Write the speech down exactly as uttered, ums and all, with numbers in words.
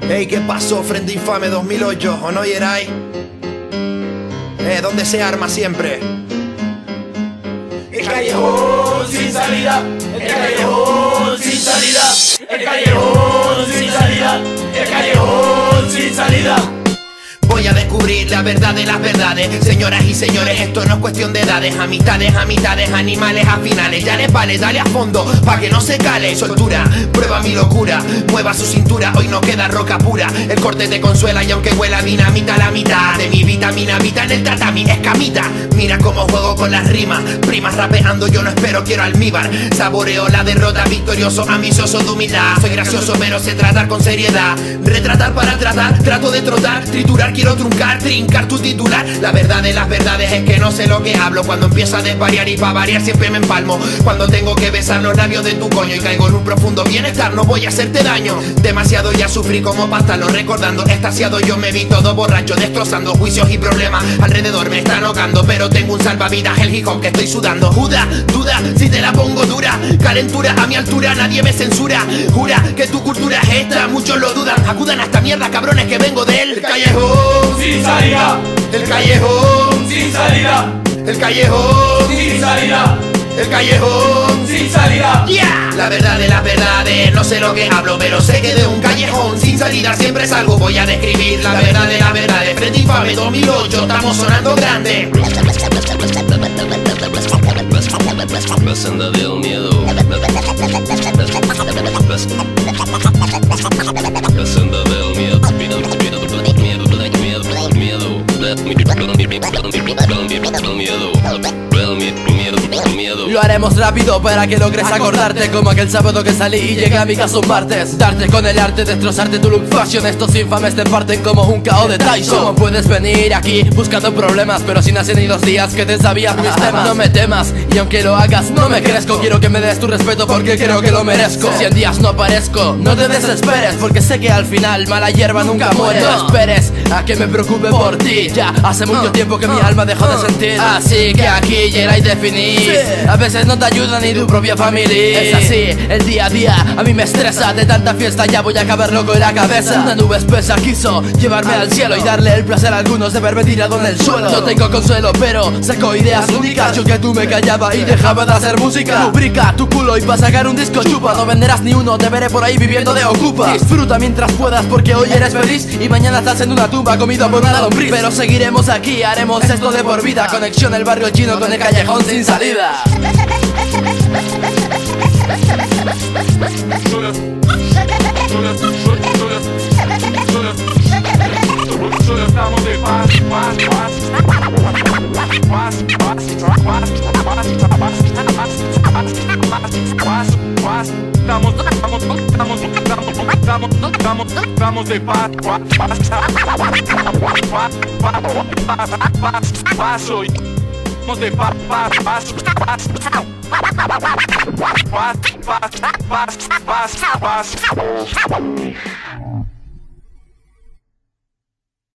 Ey, ¿qué pasó, Frente Infame dos mil ocho? ¿O no, Yeray? Eh, ¿dónde se arma siempre? El callejón sin salida, el callejón sin salida, el callejón sin salida, el callejón sin salida. Voy a descubrir la verdad de las verdades. Señoras y señores, esto no es cuestión de edades. Amistades, amistades, animales a finales. Ya les vale, dale a fondo, pa' que no se cale. Soltura, prueba mi locura. Mueva su cintura, hoy no queda roca pura. El corte te consuela y aunque huela dinamita, la mitad de mi vitamina habita en el tatami, escamita. Mira cómo juego con las rimas. Primas rapeando, yo no espero, quiero almíbar. Saboreo la derrota, victorioso, ambicioso de humildad. Soy gracioso, pero sé tratar con seriedad. Retratar para tratar, trato de trotar, triturar, quiero truncar, trincar tu titular. La verdad de las verdades es que no sé lo que hablo. Cuando empiezo a desvariar y pa' variar siempre me empalmo. Cuando tengo que besar los labios de tu coño y caigo en un profundo bienestar, no voy a hacerte daño. Demasiado ya sufrí como pastalo, recordando extasiado yo me vi todo borracho, destrozando juicios y problemas. Alrededor me están ahogando, pero tengo un salvavidas, el hip hop que estoy sudando. Juda, duda, si te la pongo dura. Calentura a mi altura, nadie me censura. Jura que tu cultura es esta, muchos lo dudan. Acudan a esta mierda, cabrones, que vengo del callejón Sin salida, el callejón sin salida, el callejón sin salida, el callejón sin salida. Yeah. La verdad de las verdades, no sé lo que hablo, pero sé que de un callejón sin salida siempre salgo. Voy a describir la verdad de las verdades. Frente Infame dos mil ocho, estamos sonando grande. La senda del miedo. La senda del miedo. Lo haremos rápido para que logres acordarte, como aquel sábado que salí y llegué a mi casa un martes. Darte con el arte, destrozarte tu look fashion. Estos infames te parten como un K O de Tyson. ¿Cómo puedes venir aquí buscando problemas, pero sin hacer ni los días que te sabías mis temas? No me temas, y aunque lo hagas no me crezco. Quiero que me des tu respeto porque creo que lo merezco. Si en días no aparezco, no te desesperes, porque sé que al final mala hierba nunca muere. No esperes a que me preocupe por ti, ya hace mucho tiempo que mi alma dejó de sentir. Así que aquí Yeray definís. A veces no te ayuda ni tu propia familia. Es así, el día a día a mí me estresa. De tanta fiesta ya voy a acabar loco en la cabeza. Una nube espesa quiso llevarme al cielo y darle el placer a algunos de verme tirado en el suelo. No tengo consuelo, pero saco ideas únicas. Yo que tú me callaba y dejaba de hacer música. Lubrica tu culo y pa' sacar un disco chupa. No venderás ni uno, te veré por ahí viviendo de ocupa. Disfruta mientras puedas porque hoy eres feliz y mañana estás en una tumba comido por una lombriz. Pero seguiremos aquí, haremos esto de por vida. Conexión el barrio chino con el callejón sin salida. Solo estamos de paz, paz, paz, paz, paz, paz, estamos, estamos, estamos, estamos, estamos, estamos de paz, paz, paz, paz, paz, paz, paz, hoy estamos de paz, paz, paz, paz, paz, paz, paz, paz, paz, paz.